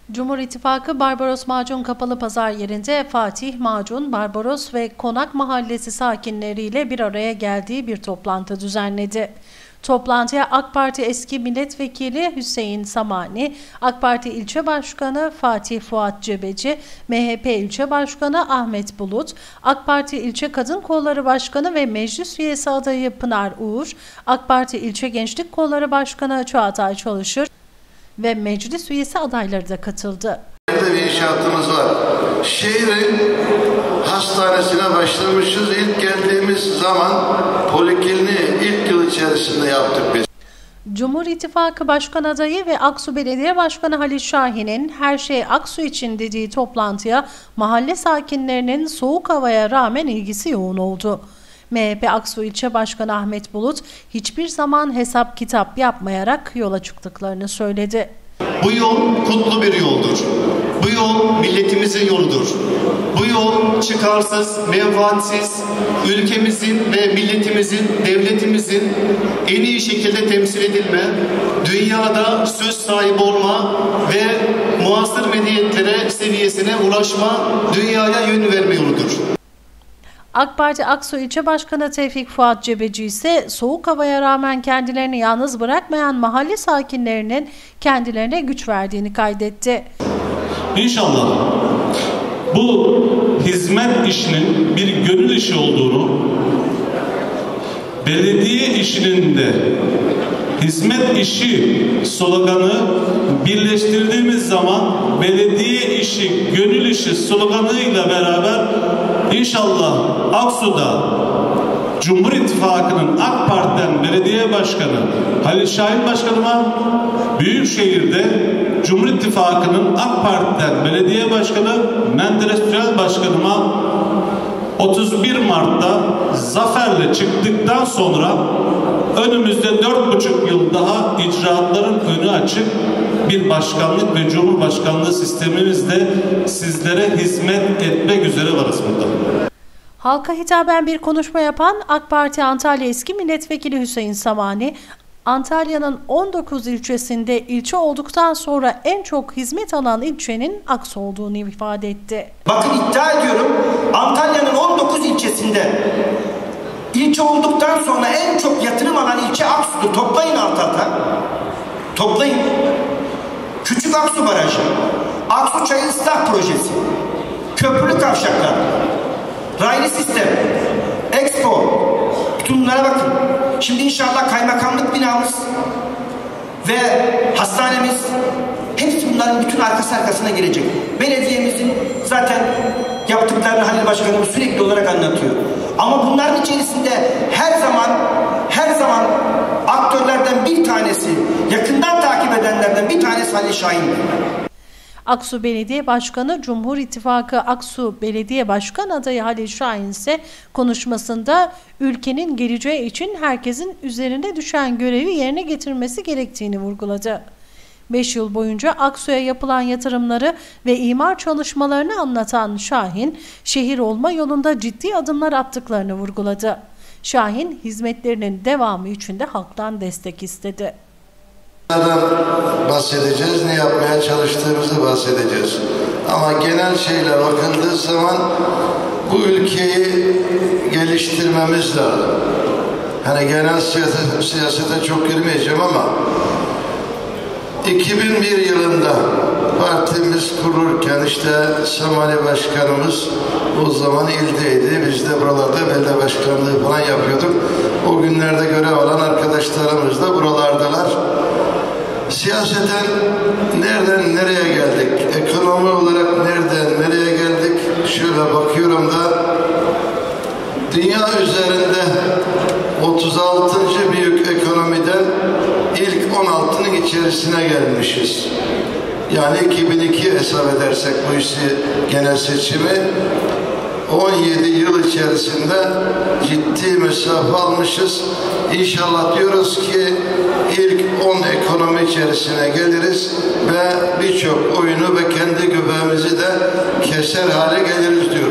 Cumhur İttifakı Barbaros Macun Kapalı Pazar yerinde Fatih, Macun, Barbaros ve Konak Mahallesi sakinleriyle bir araya geldiği bir toplantı düzenledi. Toplantıya AK Parti eski milletvekili Hüseyin Samani, AK Parti ilçe başkanı Fatih Fuat Cebeci, MHP ilçe başkanı Ahmet Bulut, AK Parti ilçe kadın kolları başkanı ve meclis üyesi adayı Pınar Uğur, AK Parti ilçe gençlik kolları başkanı Çağatay Çalışır ve meclis üyesi adayları da katıldı. Bir inşaatımız var. Şehrin hastanesine başlamışız. İlk geldiğimiz zaman polikliniği ilk yıl içerisinde yaptık biz. Cumhur İttifakı Başkan Adayı ve Aksu Belediye Başkanı Halil Şahin'in her şey Aksu için dediği toplantıya mahalle sakinlerinin soğuk havaya rağmen ilgisi yoğun oldu. MHP Aksu İlçe Başkanı Ahmet Bulut hiçbir zaman hesap kitap yapmayarak yola çıktıklarını söyledi. Bu yol kutlu bir yoldur. Bu yol milletimizin yoludur. Bu yol çıkarsız, menfaatsiz, ülkemizin ve milletimizin, devletimizin en iyi şekilde temsil edilme, dünyada söz sahibi olma ve muasır medeniyetlere seviyesine ulaşma, dünyaya yön verme yoludur. AK Parti Aksu İlçe Başkanı Tevfik Fuat Cebeci ise soğuk havaya rağmen kendilerini yalnız bırakmayan mahalle sakinlerinin kendilerine güç verdiğini kaydetti. İnşallah bu hizmet işinin bir gönül işi olduğunu, belediye işinin de hizmet işi sloganı birleştirdiğimiz zaman belediye işi, gönül işi sloganıyla beraber İnşallah Aksu'da Cumhur İttifakı'nın AK Parti'den belediye başkanı Halil Şahin Başkanıma, Büyükşehir'de Cumhur İttifakı'nın AK Parti'den belediye başkanı Menderes Türel Başkanıma 31 Mart'ta zaferle çıktıktan sonra önümüzde 4,5 yıl daha icraatların önü açık bir başkanlık ve cumhurbaşkanlığı sistemimizle sizlere hizmet etmek üzere varız burada. Halka hitaben bir konuşma yapan AK Parti Antalya eski milletvekili Hüseyin Samani, Antalya'nın 19 ilçesinde ilçe olduktan sonra en çok hizmet alan ilçenin Aksu olduğunu ifade etti. Bakın iddia ediyorum, Antalya'nın 19 ilçesinde ilçe olduktan sonra en çok yatırım alan ilçe Aksu'dur. Toplayın alt alta. Toplayın. Küçük Aksu Barajı, Aksu Çayı Islah Projesi, köprülü kavşaklar, raylı sistem, Expo, bütün bunlara bakın. Şimdi inşallah kaymakamlık binamız ve hastanemiz, hepsi bunların bütün arkasına gelecek. Belediyemizin zaten yaptıklarını Halil Başkanımız sürekli olarak anlatıyor. Ama bunların içerisinde her zaman aktörlerden bir tanesi, yakından takip edenlerden bir tanesi Halil Şahin'dir. Aksu Belediye Başkanı Cumhur İttifakı Aksu Belediye Başkan adayı Halil Şahin ise konuşmasında ülkenin geleceği için herkesin üzerine düşen görevi yerine getirmesi gerektiğini vurguladı. 5 yıl boyunca Aksu'ya yapılan yatırımları ve imar çalışmalarını anlatan Şahin, şehir olma yolunda ciddi adımlar attıklarını vurguladı. Şahin, hizmetlerinin devamı için de halktan destek istedi. Bahsedeceğiz, ne yapmaya çalıştığımızı bahsedeceğiz. Ama genel şeyler bakıldığı zaman bu ülkeyi geliştirmemiz lazım. Hani genel siyasete çok girmeyeceğim ama 2001 yılında partimiz kurulurken işte Samani Başkanımız o zaman ildeydi. Biz de buralarda belediye başkanlığı falan yapıyorduk. O günlerde görev alan arkadaşlarımız da buralardalar. Siyaseten nereden nereye geldik? Ekonomi olarak nereden nereye geldik? Şöyle bakıyorum da dünya üzerinde 36. büyük ekonomiden ilk 16'nın içerisine gelmişiz. Yani 2002 hesap edersek bu işi, genel seçimi 17 yıl içerisinde ciddi mesafe almışız. İnşallah diyoruz ki ilk 10 ekonomi içerisine geliriz ve birçok oyunu ve kendi göbeğimizi de keser hale geliriz diyoruz.